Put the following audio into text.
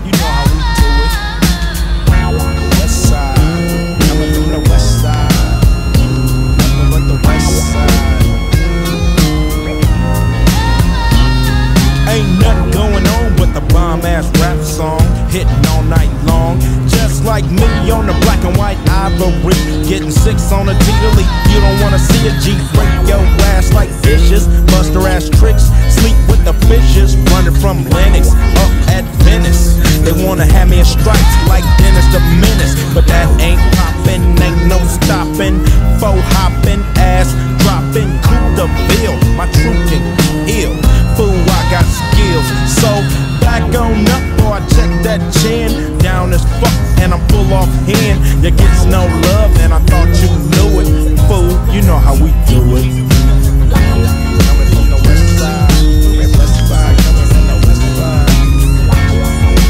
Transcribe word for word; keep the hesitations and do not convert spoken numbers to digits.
You know how we do it. West side, coming from the west side. Nothing but the west side. Ain't nothing going on but the bomb-ass rap song, hitting all night long. Just like me on the black and white ivory, getting six on a G to leap. You don't wanna see a G break your ass like dishes, buster ass tricks, sleep with the fishes, running from Lennox up at Venice. They wanna have me in stripes like Dennis the Menace, but that ain't poppin', ain't no stopping. Faux hopping, ass dropping, coup de ville. My truth can ill, fool, I got skills. So back on up, boy, I check that chin, down as fuck, and I'm full off hand. You gets no love, and I thought you knew it, fool. You know how we do it.